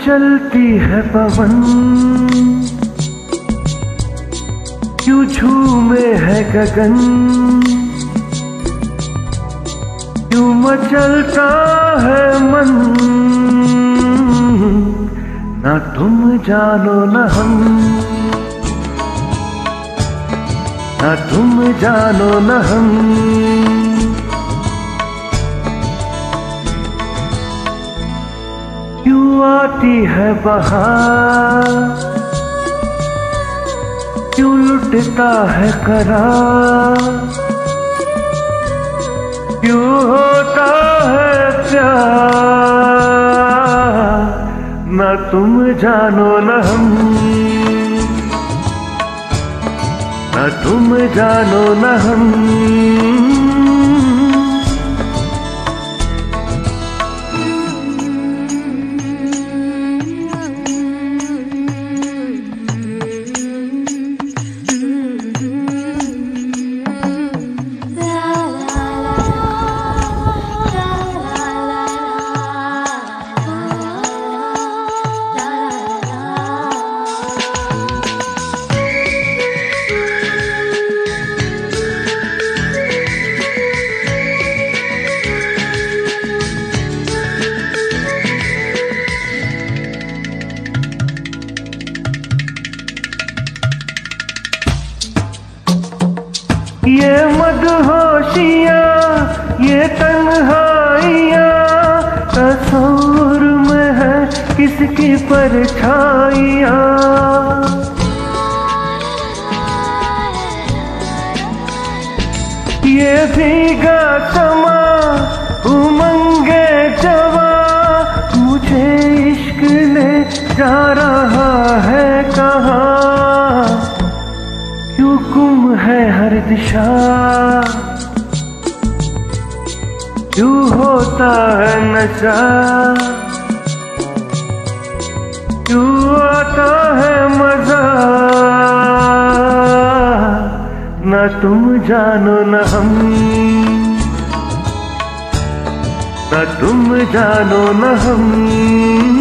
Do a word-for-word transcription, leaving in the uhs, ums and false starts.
मचलती है पवन, क्यों झूमे है गगन, क्यों मचलता है मन। ना तुम जानो न हम, ना तुम जानो न हम। क्यों आती है बहार, क्यों लुटता है करार, क्यों होता है प्यार। ना तुम जानो न हम, ना तुम जानो न हम। ये मदहोशियाँ ये तन्हाइयाँ, तस्वीर में है किसकी परछाइयाँ। ये भीगा समा उमंगे जवा, मुझे इश्क ले जा रहा है कहाँ। क्यों गुम है हर दिशा, क्यों होता है नशा, क्यों आता है मजा। ना तुम जानो न हम, ना तुम जानो न हम।